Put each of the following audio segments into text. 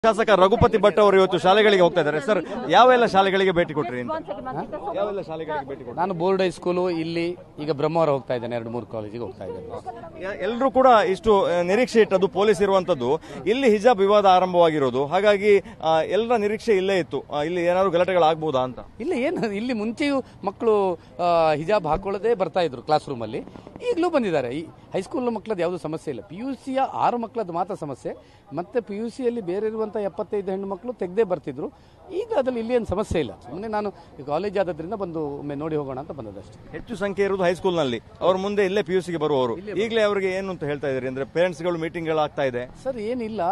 ಶಾಸಕ ರಘುಪತಿ ಭಟ್ ಅವರು ಇವತ್ತು ಶಾಲೆಗಳಿಗೆ ಹೋಗ್ತಾ ಇದ್ದಾರೆ. ಸರ್, ಯಾವೆಲ್ಲ ಶಾಲೆಗಳಿಗೆ ಭೇಟಿ ಕೊಟ್ರಿ? ಯಾವೆಲ್ಲ ಶಾಲೆಗಳಿಗೆ ಭೇಟಿ ಕೊಟ್ರಿ? ನಾನು ಬೋರ್ಡ್ ಹೈಸ್ಕೂಲು ಇಲ್ಲಿ ಈಗ ಬ್ರಹ್ಮವರ ಹೋಗ್ತಾ ಇದ್ದೇನೆ, 2-3 ಕಾಲೇಜಿಗೆ ಹೋಗ್ತಾ ಇದ್ದೇನೆ. ಎಲ್ಲರೂ ಕೂಡ ಇಷ್ಟು ನಿರೀಕ್ಷೆ ಇಟ್ಟದ್ದು ಪೊಲೀಸ್ ಇರುವಂತದ್ದು, ಇಲ್ಲಿ ಹಿಜಾಬ್ ವಿವಾದ ಆರಂಭವಾಗಿರೋದು, ಹಾಗಾಗಿ ಎಲ್ಲರ ನಿರೀಕ್ಷೆ ಇಲ್ಲೇ ಇತ್ತು. ಇಲ್ಲಿ ಏನಾದ್ರು ಗಲಾಟೆಗಳಾಗಬಹುದಾ ಅಂತ? ಇಲ್ಲಿ ಮುಂಚೆಯೂ ಮಕ್ಕಳು ಹಿಜಾಬ್ ಹಾಕೊಳ್ಳದೆ ಬರ್ತಾ ಇದ್ರು ಕ್ಲಾಸ್ ರೂಮ್ ಅಲ್ಲಿ, ಈಗಲೂ ಬಂದಿದ್ದಾರೆ. ಈ ಹೈಸ್ಕೂಲ್ ಮಕ್ಕಳದ್ದು ಯಾವುದೂ ಸಮಸ್ಯೆ ಇಲ್ಲ. PUC 6 ಮಕ್ಕಳದ್ದು ಮಾತ್ರ ಸಮಸ್ಯೆ. ಮತ್ತೆ PUC ಯಲ್ಲಿ ಬೇರೆ ಇರುವಂತಹ 75 ಹೆಣ್ಣು ಮಕ್ಕಳು ತೆಗೆದೇ ಬರ್ತಿದ್ರು. ಈಗ ಅದ್ರಲ್ಲಿ ಇಲ್ಲಿ ಏನು ಸಮಸ್ಯೆ ಇಲ್ಲ. ಸುಮ್ಮನೆ ನಾನು ಕಾಲೇಜ್ ಆದ್ರಿಂದ ಬಂದು ಒಮ್ಮೆ ನೋಡಿ ಹೋಗೋಣ ಅಂತ ಬಂದದಷ್ಟೇ. ಹೆಚ್ಚು ಸಂಖ್ಯೆ ಇರುವುದು ಹೈಸ್ಕೂಲ್ ನಲ್ಲಿ, ಅವ್ರ ಮುಂದೆ ಇಲ್ಲೇ PUC ಗೆ ಬರುವವರು. ಈಗಲೇ ಅವರಿಗೆ ಏನು ಅಂತ ಹೇಳ್ತಾ ಇದ್ದಾರೆ ಅಂದ್ರೆ ಪೇರೆಂಟ್ಸ್ ಗಳು ಮೀಟಿಂಗ್ ಆಗ್ತಾ ಇದೆ. ಸರ್, ಏನಿಲ್ಲ,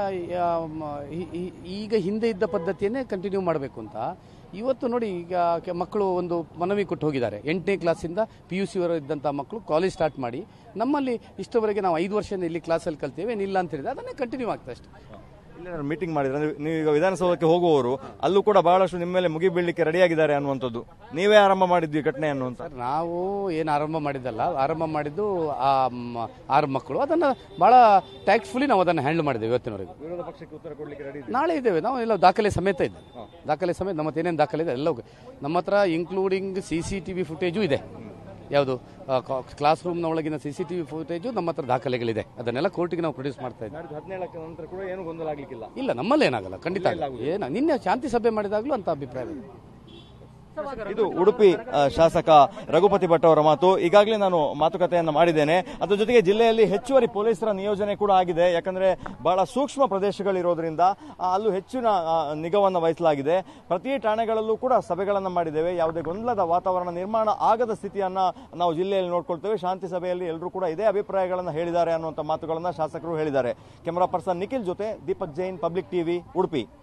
ಈಗ ಹಿಂದೆ ಇದ್ದ ಪದ್ಧತಿಯನ್ನೇ ಕಂಟಿನ್ಯೂ ಮಾಡಬೇಕು ಅಂತ. ಇವತ್ತು ನೋಡಿ, ಈಗ ಮಕ್ಕಳು ಒಂದು ಮನವಿ ಕೊಟ್ಟು ಹೋಗಿದ್ದಾರೆ. 8ನೇ ಕ್ಲಾಸಿಂದ PUC ವರೆಗೆ ಇದ್ದಂಥ ಮಕ್ಕಳು ಕಾಲೇಜ್ ಸ್ಟಾರ್ಟ್ ಮಾಡಿ, ನಮ್ಮಲ್ಲಿ ಇಷ್ಟವರೆಗೆ ನಾವು 5 ವರ್ಷ ಇಲ್ಲಿ ಕ್ಲಾಸಲ್ಲಿ ಕಲ್ತೇವೆ, ಏನಿಲ್ಲ ಅಂತ ಹೇಳಿದ್ರೆ ಅದನ್ನೇ ಕಂಟಿನ್ಯೂ ಆಗ್ತಾ ಅಷ್ಟೇ. ಇಲ್ಲಿ ಮೀಟಿಂಗ್ ಮಾಡಿದ್ರೆ ನೀವು ಈಗ ವಿಧಾನಸೌಧಕ್ಕೆ ಹೋಗುವವರು ಅಲ್ಲೂ ಕೂಡ ಬಹಳಷ್ಟು ನಿಮ್ಮ ಮೇಲೆ ಮುಗಿ ಬೀಳಲಿಕ್ಕೆ ರೆಡಿ ಆಗಿದ್ದಾರೆ ಅನ್ನುವಂಥದ್ದು. ನೀವೇ ಆರಂಭ ಮಾಡಿದ್ವಿ ಘಟನೆ ಅನ್ನುವಂಥ? ನಾವು ಏನು ಆರಂಭ ಮಾಡಿದ್ದಲ್ಲ, ಆರಂಭ ಮಾಡಿದ್ದು ಆ 6 ಮಕ್ಕಳು. ಅದನ್ನು ಬಹಳ ಟ್ಯಾಕ್ಟ್ಫುಲಿ ನಾವು ಅದನ್ನು ಹ್ಯಾಂಡಲ್ ಮಾಡಿದ್ದೇವೆ. ಇವತ್ತಿನವರೆಗೆ ವಿರೋಧ ಪಕ್ಷಕ್ಕೆ ಉತ್ತರ ಕೊಡಲಿಕ್ಕೆ ರೆಡಿ ನಾಳೆ ಇದ್ದೇವೆ. ನಾವು ಎಲ್ಲ ದಾಖಲೆ ಸಮೇತ ಇದ್ದೇವೆ. ದಾಖಲೆ ಸಮೇತ ನಮ್ಮ ಏನೇನು ದಾಖಲೆ ಇದೆ ಎಲ್ಲವೂ ನಮ್ಮ ಹತ್ರ, ಇನ್ಕ್ಲೂಡಿಂಗ್ CCTV ಫುಟೇಜು ಇದೆ. ಯಾವುದು ಕ್ಲಾಸ್ ರೂಮ್ನ ಒಳಗಿನ CCTV ಫುಟೇಜು ನಮ್ಮ ಹತ್ರ ದಾಖಲೆಗಳಿದೆ. ಅದನ್ನೆಲ್ಲ ಕೋರ್ಟಿಗೆ ನಾವು ಪ್ರೊಡ್ಯೂಸ್ ಮಾಡ್ತಾ ಇದ್ದೀವಿ. 17ಕ್ಕೆ ನಂತರ ಕೂಡ ಏನು ಗೊಂದಲ ಆಗ್ಲಿಕ್ಕಿಲ್ಲ? ಇಲ್ಲ, ನಮ್ಮಲ್ಲಿ ಏನಾಗಲ್ಲ, ಖಂಡಿತ. ನಿನ್ನೆ ಶಾಂತಿ ಸಭೆ ಮಾಡಿದಾಗಲೂ ಅಂತ ಅಭಿಪ್ರಾಯ ಇದೆ. ಇದು ಉಡುಪಿ ಶಾಸಕ ರಘುಪತಿ ಭಟ್ ಅವರ ಮಾತು. ಈಗಾಗಲೇ ನಾನು ಮಾತುಕತೆಯನ್ನ ಮಾಡಿದ್ದೇನೆ. ಅದರ ಜೊತೆಗೆ ಜಿಲ್ಲೆಯಲ್ಲಿ ಹೆಚ್ಚುವರಿ ಪೊಲೀಸರ ನಿಯೋಜನೆ ಕೂಡ ಆಗಿದೆ. ಯಾಕಂದ್ರೆ ಬಹಳ ಸೂಕ್ಷ್ಮ ಪ್ರದೇಶಗಳಿರೋದ್ರಿಂದ ಅಲ್ಲೂ ಹೆಚ್ಚಿನ ನಿಗಾವನ್ನು ವಹಿಸಲಾಗಿದೆ. ಪ್ರತಿ ಠಾಣೆಗಳಲ್ಲೂ ಕೂಡ ಸಭೆಗಳನ್ನು ಮಾಡಿದ್ದೇವೆ. ಯಾವುದೇ ಗೊಂದಲದ ವಾತಾವರಣ ನಿರ್ಮಾಣ ಆಗದ ಸ್ಥಿತಿಯನ್ನ ನಾವು ಜಿಲ್ಲೆಯಲ್ಲಿ ನೋಡ್ಕೊಳ್ತೇವೆ. ಶಾಂತಿ ಸಭೆಯಲ್ಲಿ ಎಲ್ಲರೂ ಕೂಡ ಇದೇ ಅಭಿಪ್ರಾಯಗಳನ್ನು ಹೇಳಿದ್ದಾರೆ ಅನ್ನುವಂಥ ಮಾತುಗಳನ್ನ ಶಾಸಕರು ಹೇಳಿದ್ದಾರೆ. ಕ್ಯಾಮರಾ ಪರ್ಸನ್ ನಿಖಿಲ್ ಜೊತೆ ದೀಪಕ್ ಜೈನ್, ಪಬ್ಲಿಕ್ ಟಿವಿ, ಉಡುಪಿ.